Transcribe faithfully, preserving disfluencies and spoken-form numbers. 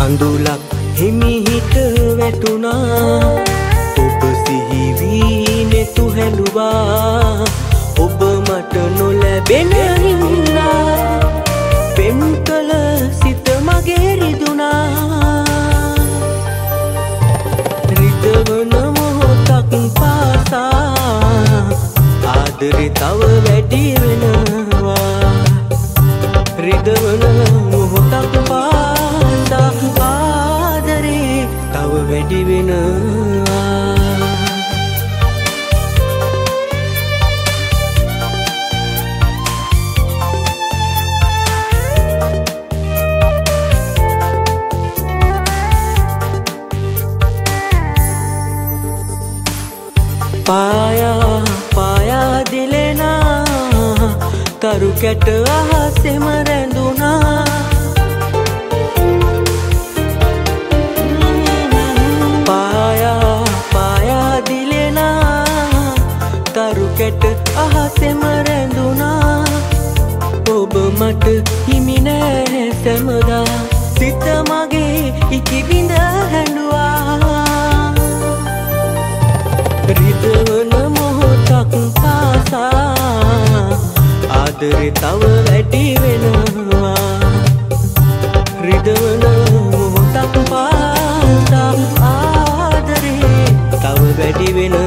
කඳුලක් හිමිහිට වැටුණා ඔබ සිහි වී නෙතු හැලුවා ඔබ මට නොලැබෙන හින්දා පෙම් කළ සිත මගේ රිදුනා රිදවන මොහොතක් පාසා ආදරේ තව වැඩි වෙනවා රිදවන මොහොතක් පාසා ආදරේ තව වැඩි වෙනවා पाया पाया दिलेना तरु कैट आसे मरेंदुना पाया पाया दिलेना तरु कैट आसे मरेंदुना ඔබ මට හිමි නෑ සැමදා සිත මගේ ඉකි බිඳ හැඬුවා රිදවන මොහොතක් පාසා ආදරේ තව වැඩි වෙනවා රිදවන මොහොතක් පාසා ආදරේ තව වැඩි වෙනවා